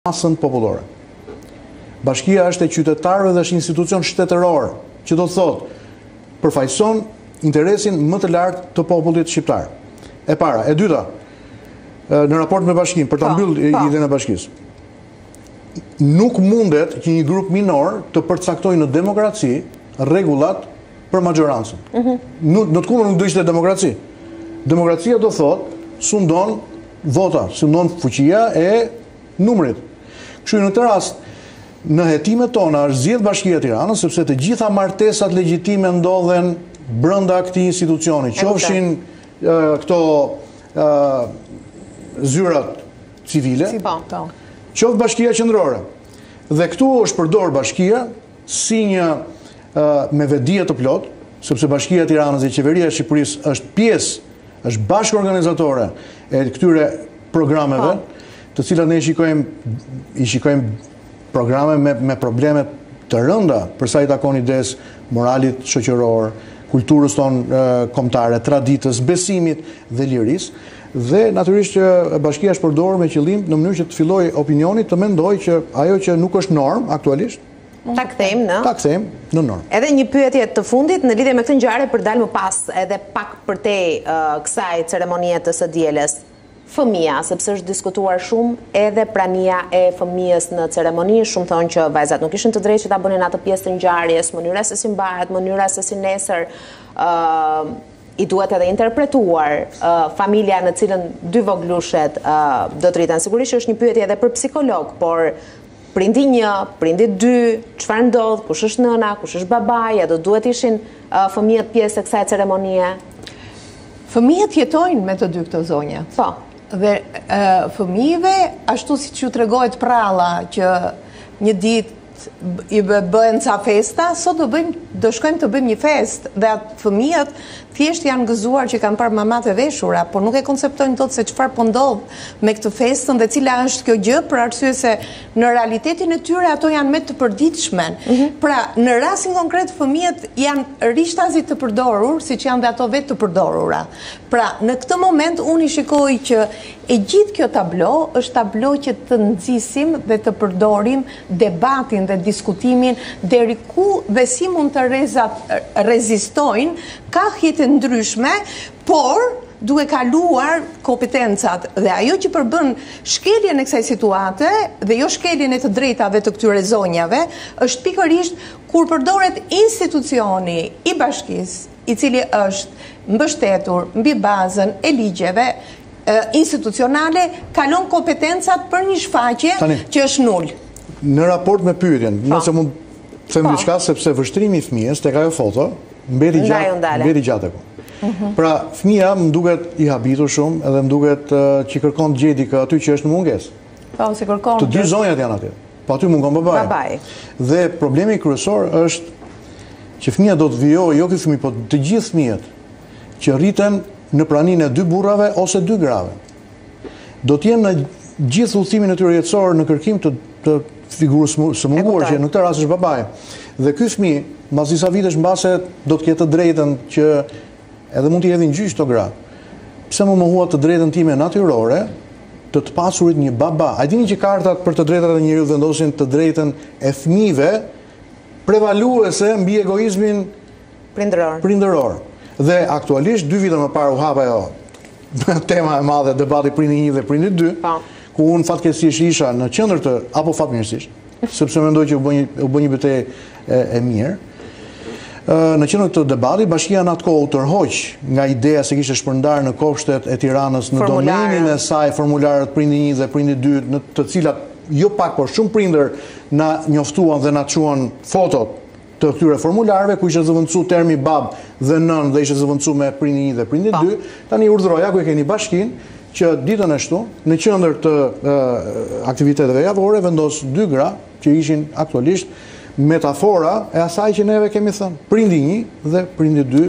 masën popullore. Bashkia është e qytetarëve dhe është institucion shtetëror, që do të thotë përfaqëson interesin më të lartë të popullit shqiptar. E para, e dyta, në raport me bashkinë, për ta mbyllur idenë e bashkisë. Nuk mundet që një grup minor të përcaktojë në demokraci rregullat për majorancën. Në të kundërt nuk do ishte demokraci. Demokracia do thotë sundon vota, sundon fuqia e numrit. Kështu në këtë rast, në hetimet tona është zgjedh Bashkia e Tiranës, sepse të gjitha martesat legjitime ndodhen brenda këtij institucioni, qofshin këto zyrat civile, qoftë Bashkia Qendrore. Dhe këtu është përdor Bashkia si një me vetdije të plot, sepse Bashkia e Tiranës dhe Qeveria e Shqipërisë është pjesë, është bashkë organizatore e këtyre programeve, të cilat ne i shikojmë programe me probleme të rënda për sa i takon ides moralit shoqëror, kulturës tonë kombëtare, traditës, besimit dhe lirisë. Dhe natyrisht që Bashkia është përdorur me qëllim në mënyrë që të fillojë opinioni të mendojë që ajo që nuk është normë aktualisht, ta kthejmë në normë. Edhe një pyetje të fundit në lidhje me këtë ngjarje për dalë më pas edhe pak përtej kësaj ceremonie të së dielës. Fëmia, sepse është diskutuar shumë edhe prania e fëmijës në ceremoni, shumë thonë që vajzat nuk ishin të drejtë që ta bënin atë pjesë të ngjarjes, mënyra se si mbahet, mënyra se si nesër i duhet edhe interpretuar familja në cilën dy voglushet do të rriten. Sigurisht është një pyetje edhe për psikolog, por prindi 1, prindi 2, çfarë ndodh, kush është nëna, kush është babaja, do duhet ishin fëmijët pjesë e kësaj ceremonie? Fëmijët jetojnë me të dy këto zonja. Po. Dhe fëmijëve, ashtu si që tregohet pralla që një ditë i bëhen ca festa, sot do shkojmë të bëjmë një fest dhe atë fëmijët thjesht janë gëzuar që kanë parë mamat e veshura, por nuk e konceptojnë dot se çfarë po ndodh me këtë festën dhe cila është kjo gjë, për arsye se në realitetin e tyre ato janë me të përditshme. Pra, në rastin konkret fëmijët janë rishtazit të përdorur, siç janë dhe ato vetë të përdorura. Pra, në këtë moment unë i shikoj që e gjithë kjo tablo është tablo që të nxisim dhe të përdorim debatin dhe diskutimin deri ku dhe si mund të rezistojnë ka hite ndryshme, por duhe kaluar kompetencat dhe ajo që përbën shkeljen e kësaj situate dhe jo shkeljen e të drejtave të këtyre zonjave, është pikërisht kur përdoret institucioni i bashkisë, i cili është mbështetur mbi bazën e ligjeve institucionale, kalon kompetencat për një shfaqje që është nul. Në raport me pyetjen, nëse mund të them diçka, sepse vështrimi i fëmijës tek ajo foto mbeti gjatë e ku. Pra, fëmija më duket i habitur shumë edhe më duket që kërkon të gjej dikë aty që është në mungesë. Po, si kërkon. Të dy zonjat janë aty. Po aty mungon babai. Dhe problemi kryesor është që fëmija do të vijojë, jo ky fëmijë, po të gjithë fëmijët që rriten në praninë e dy burrave ose dy grave. Do të jenë në gjithë udhëtimin e tyre jetësor në kërkim të figurës së munguar, që në këtë rast është babai. Dhe ky fëmijë, mbas disa vitesh mbase do të ketë të drejtën që edhe mund t'i hedhin gjyq këto gra. Pse më mohua të drejtën time natyrore të pasurit një baba? A dini që kartat për të drejtat e njeriut vendosin të drejtën e fëmijëve prevaluese mbi egoizmin prindëror. Dhe aktualisht 2 vite më parë u hapa ajo tema e madhe, debati prindi 1 dhe prindi 2, ku unë fatkeqësisht isha në qendër të, apo fatmirësisht, sepse mendoj që u bë një betejë e mirë. Në qendër të debatit, Bashkia në atë kohë u tërhoq nga ideja se kishte shpërndar në kopshtet e Tiranës në domenin e saj formularët prindi 1 dhe prindi 2, në të cilat jo pak por shumë prindër na njoftuan dhe na çuan fotot të këtyre formularëve ku ishte zëvendësuar termi bab dhe nën dhe ishte zëvendësuar me prindi 1 dhe prindi 2. Tani urdhëroja ku e keni bashkinë që ditën e shtu në qendër të aktiviteteve javore vendos 2 gra që ishin aktualisht metafora e asaj që neve kemi thënë, prindi 1 dhe prindi 2